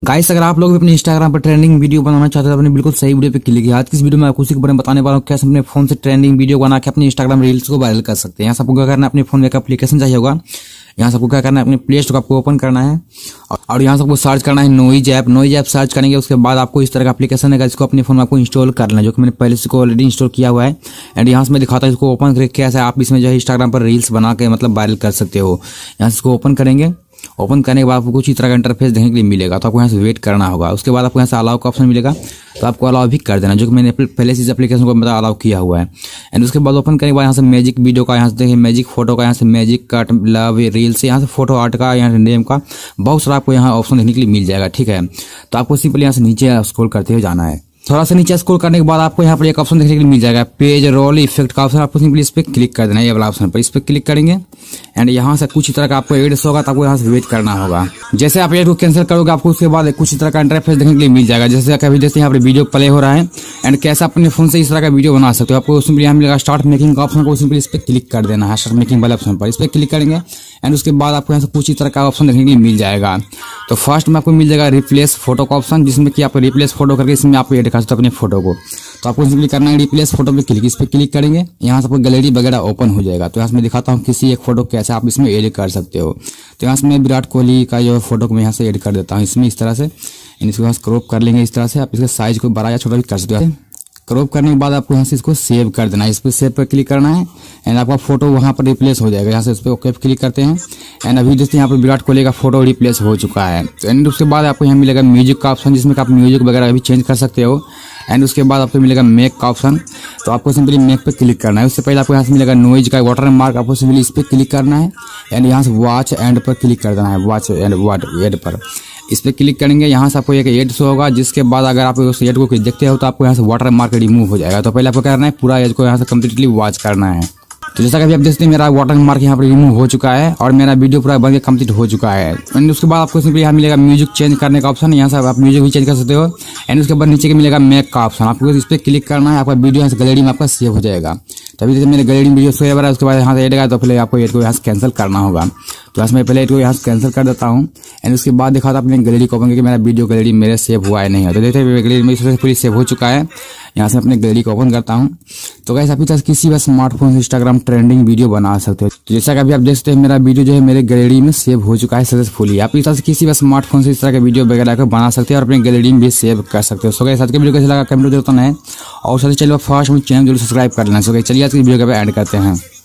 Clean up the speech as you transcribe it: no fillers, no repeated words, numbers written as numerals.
Guys, अगर आप लोग भी अपने इंस्टाग्राम पर ट्रेंडिंग वीडियो बनाना चाहते हैं तो अपने बिल्कुल सही वीडियो पे क्लिक किया। आज की इस वीडियो में आपको उसी के बारे में बताने वाला हूँ कैसे अपने फोन से ट्रेंडिंग वीडियो बना के अपने इंस्टाग्राम रील्स को वायरल कर सकते हैं। यहाँ सबको क्या करना है, अपने फोन में एक एप्लीकेशन चाहिए होगा। यहाँ सबको क्या करना है, अपने प्ले स्टोर को आपको ओपन करना है और यहाँ सबको सर्च करना है नॉइज ऐप सर्च करेंगे। उसके बाद आपको इस तरह का एप्लीकेशन है जिसको अपने फोन में आपको इंस्टॉल करना है, जो कि मैंने पहले से ऑलरेडी इंस्टॉल किया हुआ है। एंड यहाँ से मैं दिखाता हूँ इसको ओपन करके कैसे आप इसमें जो है इंस्टाग्राम पर रील्स बना के मतलब वायरल कर सकते हो। यहाँ से इसको ओपन करेंगे। ओपन करने के बाद आपको कुछ इस तरह का इंटरफेस देखने के लिए मिलेगा, तो आपको यहाँ से वेट करना होगा। उसके बाद आपको यहाँ से अलाउ का ऑप्शन मिलेगा, तो आपको अलाउ भी कर देना, जो कि मैंने पहले से इस एप्लीकेशन को मतलब अलाउ किया हुआ है। एंड उसके बाद ओपन करने के बाद यहाँ से मैजिक वीडियो का, यहाँ से देखिए मैजिक फोटो का, यहाँ से मैजिक कट लव रील से, यहाँ से फोटो आर्ट का, यहाँ से नेम का बहुत सारा आपको यहाँ ऑप्शन देखने के लिए मिल जाएगा। ठीक है, तो आपको सिंपली यहाँ से नीचे स्क्रॉल करते हुए जाना है। थोड़ा सा नीचे स्क्रॉल करने के बाद आपको यहाँ पर एक ऑप्शन देखने के लिए मिल जाएगा, पेज रोल इफेक्ट का ऑप्शन। आपको सिंपली इस पर क्लिक कर देना है, ये वाला ऑप्शन पर इस पर क्लिक करेंगे। एंड यहाँ से कुछ तरह का आपको एड्स होगा, तो आपको यहाँ से वेट करना होगा। जैसे आप एड को कैंसिल करोगे आपको उसके बाद कुछ तरह का इंटरफेस देखने के लिए मिल जाएगा। जैसे कभी जैसे यहाँ पर वीडियो प्ले हो रहा है एंड कैसे अपने फोन से इस तरह का वीडियो बना सकते हो। आपको सिंपली यहाँ मिलेगा स्टार्ट मेकिंग का ऑप्शन को, सिंपली इस पर क्लिक कर देना है, स्टार्ट मेकिंग वाले ऑप्शन पर इस पर क्लिक करेंगे। एंड उसके बाद आपको यहाँ से कुछ इस तरह का ऑप्शन देखने के लिए मिल जाएगा। तो फर्स्ट में आपको मिल जाएगा रिप्लेस फोटो का ऑप्शन, जिसमें कि आप रिप्लेस फोटो करके इसमें आप एड कर सकते हो अपने फोटो को। तो आपको सिंपली करना है रिप्लेस फोटो पे क्लिक, इस पर क्लिक करेंगे। यहाँ से आपको गैलरी वगैरह ओपन हो जाएगा। तो यहाँ से मैं दिखाता हूँ किसी एक फोटो कैसे आप इसमें एड कर सकते हो। तो यहाँ से मैं विराट कोहली का जो फोटो को मैं यहाँ से एड कर देता हूँ इसमें इस तरह से। इसको यहाँ से क्रॉप कर लेंगे इस तरह से। आप इसके साइज को बड़ा या छोटा भी कर सकते हो। क्रॉप करने के बाद आपको यहाँ से इसको सेव कर देना है, इस पर सेव पर क्लिक करना है। एंड आपका फोटो वहाँ पर रिप्लेस हो जाएगा। यहाँ से इस पर ओके क्लिक करते हैं। एंड अभी जैसे यहाँ पर विराट कोहली का फोटो रिप्लेस हो चुका है। एंड उसके बाद आपको यहाँ मिलेगा म्यूजिक का ऑप्शन, जिसमें आप म्यूजिक वगैरह भी चेंज कर सकते हो। एंड उसके बाद आपको मिलेगा मेक का ऑप्शन, तो आपको सिंपली मेक पे क्लिक करना है। उससे पहले आपको यहाँ से मिलेगा नॉइज का वाटर मार्क, आपको सिंपली इस पर क्लिक करना है। एंड यहाँ से वॉच एंड पर क्लिक कर देना है, वॉच एंड वर्ड एड पर इस पर क्लिक करेंगे। यहाँ से आपको एक एड शो होगा, जिसके बाद अगर आप उस एड को देखते हो तो आपको यहाँ से वाटर मार्क रिमूव हो जाएगा। तो पहले आपको करना है पूरा एड को यहाँ से कम्प्लीटली वॉच करना है। तो जैसा कि आप देखते हैं मेरा वाटर मार्क यहाँ पर रिमूव हो चुका है और मेरा वीडियो पूरा बन के कंप्लीट हो चुका है। एंड उसके बाद आपको सिंपली यहाँ मिलेगा म्यूजिक चेंज करने का ऑप्शन, यहाँ से आप म्यूजिक भी चेंज कर सकते हो। एंड उसके बाद नीचे के मिलेगा मेक का ऑप्शन, आपको इस पर क्लिक करना है। आपका वीडियो यहाँ से गैलरी में आपका सेव हो जाएगा। तभी जैसे मेरे गैलरी में वीडियो सेव हो रहा है, उसके बाद यहाँ से एड आएगा तो पहले आपको एड को यहाँ से कैंसिल करना होगा। तो यहाँ से मैं पहले एड को यहाँ से कैंसिल कर देता हूँ। एंड उसके बाद दिखाता अपने गैलरी को ओपन करके मेरा वीडियो गैलरी मेरे सेव हुआ है नहीं है। तो देखते हैं गैलरी में पूरी सेव हो चुका है। यहाँ से अपने गैलरी को ओपन करता हूँ। तो गाइस, आप किसी भी स्मार्टफोन से इंस्टाग्राम ट्रेंडिंग वीडियो बना सकते हो। तो जैसा कि अभी आप देखते हैं मेरा वीडियो जो है मेरे गैलरी में सेव हो चुका है सक्सेसफुली। आप इस तरह से किसी भी स्मार्टफोन से इस तरह के वीडियो वगैरह को बना सकते हैं और अपने गैलरी में भी सेव कर सकते हो। सो गाइस, आज के वीडियो कैसा लगा कमेंट जरूर बताना है और साथ ही चलिए फर्स्ट चैनल जरूर सब्सक्राइब कर लेना। सो गाइस, चलिए आज की वीडियो को एंड करते हैं।